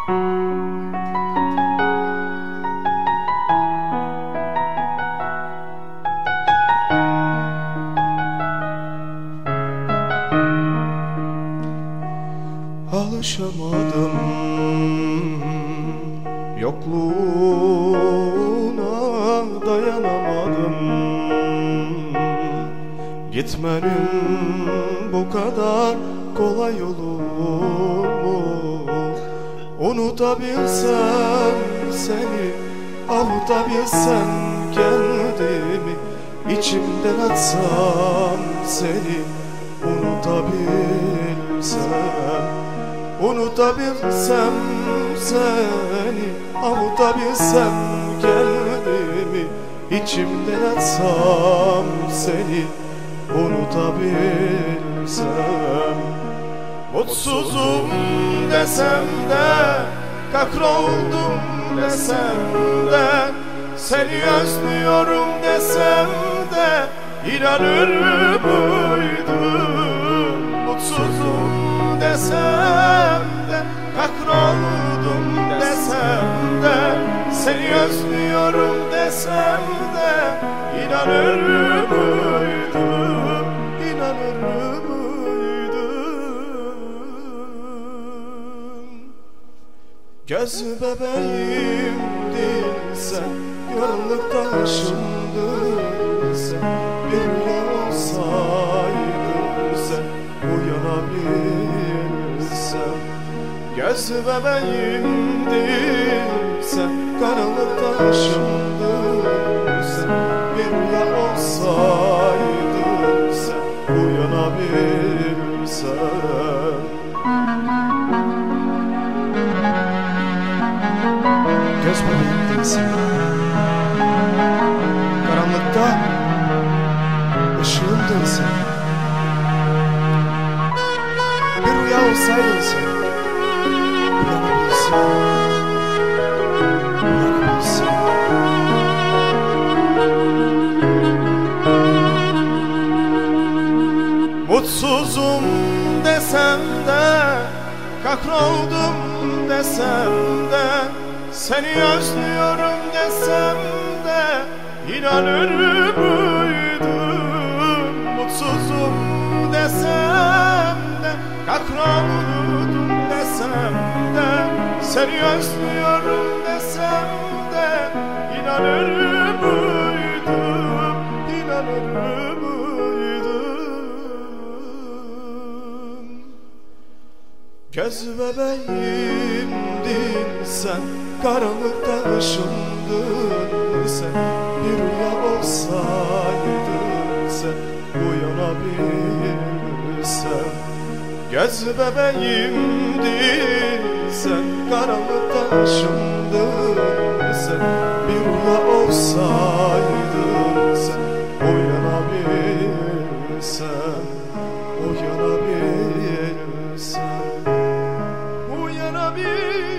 Alışamadım yokluğuna, dayanamadım. Gitmenin bu kadar kolay olur mu? Unutabilsem seni, avutabilsem kendimi, içimden atsam seni, unutabilsem. Unutabilsem seni, avutabilsem kendimi, içimden atsam seni, unutabilsem. Mutsuzum desem de, kahroldum desem de, seni özlüyorum desem de, inanır mıydın? Mutsuzum desem de, kahroldum desem de, seni özlüyorum desem de, inanır mıydın? İnanır mıydın? Göz bebeğimdin sen, yoruluk taşımdın sen, bir rüya olsaydın sen, uyanabilsem. Göz bebeğimdin sen, karanlık taşımdın sen, bir rüya olsaydın sen, uyanabilsem. Göz bebeğimdin sen, karanlıkta ışığımdın sen, bir rüya olsaydın sen, uyanabilsem, uyanabilsem. Mutsuzum desem de, kahroldum desem de, seni özlüyorum desem de, inanır mıydın? Mutsuzum desem de, kahroldum desem de, seni özlüyorum desem de, inanır mıydın? İnanır mıydın? Göz bebeğimdin sen, karanlıkta ışındın sen, bir rüya olsaydın sen, uyanabilsem. Göz bebeğimdin sen, karanlıkta ışındın sen, bir rüya olsaydın sen, uyanabilsem, uyanabilsem, uyanabilsem.